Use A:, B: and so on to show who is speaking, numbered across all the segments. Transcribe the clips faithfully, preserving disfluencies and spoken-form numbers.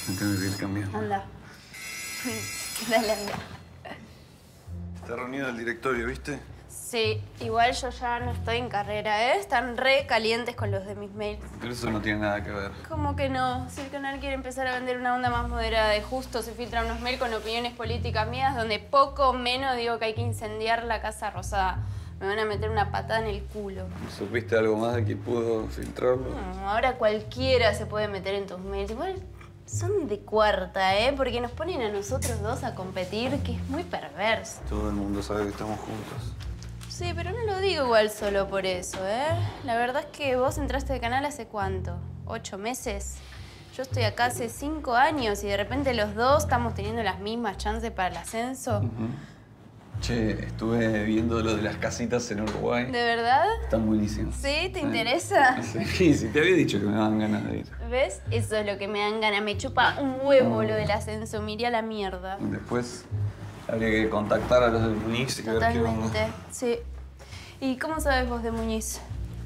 A: Me tengo que ir cambiando.
B: Anda. Dale, anda.
A: Está reunido el directorio, ¿viste?
B: Sí, igual yo ya no estoy en carrera, ¿eh? Están re calientes con los de mis mails.
A: Pero eso no tiene nada que ver.
B: ¿Cómo que no? Si el canal quiere empezar a vender una onda más moderada de justo, se filtran unos mails con opiniones políticas mías donde poco menos digo que hay que incendiar la Casa Rosada. Me van a meter una patada en el culo.
A: ¿Supiste algo más de quién pudo filtrarlo?
B: No, ahora cualquiera se puede meter en tus mails. Igual son de cuarta, ¿eh? Porque nos ponen a nosotros dos a competir, que es muy perverso.
A: Todo el mundo sabe que estamos juntos.
B: Sí, pero no lo digo igual solo por eso, ¿eh? La verdad es que vos entraste al canal hace ¿cuánto? ¿Ocho meses? Yo estoy acá hace cinco años y de repente los dos estamos teniendo las mismas chances para el ascenso.
A: Uh-huh. Che, estuve viendo lo de las casitas en Uruguay.
B: ¿De verdad?
A: Están buenísimas.
B: ¿Sí? ¿Te interesa?
A: Sí, sí, te había dicho que me daban ganas de ir.
B: ¿Ves? Eso es lo que me dan ganas. Me chupa un huevo lo del ascenso. Miré a la mierda.
A: Después habría que contactar a los de Muñiz y ver qué onda.
B: Totalmente, sí. ¿Y cómo sabes vos de Muñiz?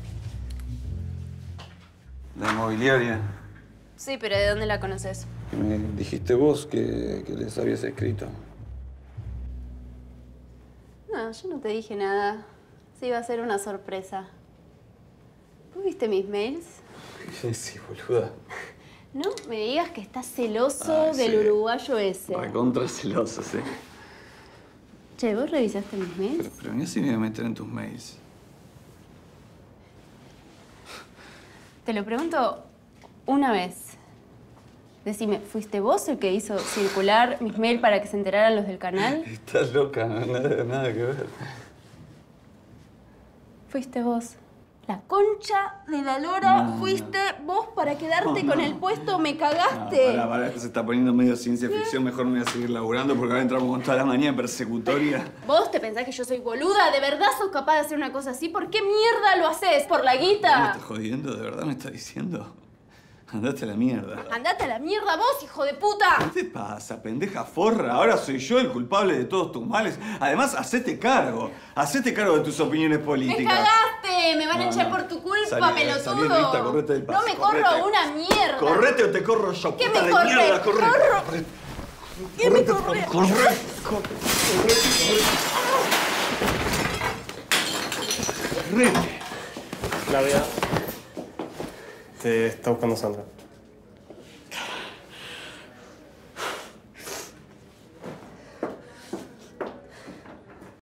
A: La inmobiliaria.
B: Sí, pero ¿de dónde la conoces?
A: Que me dijiste vos que, que les habías escrito.
B: No, yo no te dije nada. Sí, iba a ser una sorpresa. ¿Vos viste mis mails?
A: Sí, boluda.
B: No me digas que estás celoso
A: Ay,
B: del
A: sí.
B: uruguayo ese.
A: Recontra celoso, sí.
B: Che, ¿vos revisaste mis mails?
A: Pero, pero mira si me voy a meter en tus mails.
B: Te lo pregunto una vez. Decime, ¿fuiste vos el que hizo circular mis mails para que se enteraran los del canal?
A: Estás loca, no nada, nada que ver.
B: Fuiste vos. La concha de la lora,
A: No,
B: fuiste vos para quedarte
A: No,
B: con
A: no.
B: el puesto, me
A: No,
B: cagaste.
A: para, para, esto se está poniendo medio ciencia ficción. Mejor me voy a seguir laburando porque ahora entramos con toda la manía persecutoria.
B: ¿Vos te pensás que yo soy boluda? ¿De verdad sos capaz de hacer una cosa así? ¿Por qué mierda lo haces? ¿Por la
A: ¿Me
B: guita?
A: estás jodiendo? ¿De verdad me estás diciendo? Andate a la mierda.
B: Andate a la mierda vos, hijo de puta.
A: ¿Qué te pasa, pendeja forra? Ahora soy yo el culpable de todos tus males. Además, hacete cargo. Hacete cargo de tus opiniones
B: ¡Me
A: políticas.
B: cagaste! Me van a
A: No,
B: echar
A: no.
B: por tu culpa,
A: Salí,
B: pelotudo.
A: salí, lista, correte del paso.
B: No me
A: correte.
B: corro una mierda.
A: Correte o te corro yo,
B: ¿Qué
A: puta
B: me
A: de
B: corre?
A: mierda. Corre.
B: Corro.
A: Corre.
B: ¿Qué me
A: Correte,
B: corre?
A: Corre. Corre. Corre. Corre.
C: Claudia, te está buscando Sandra.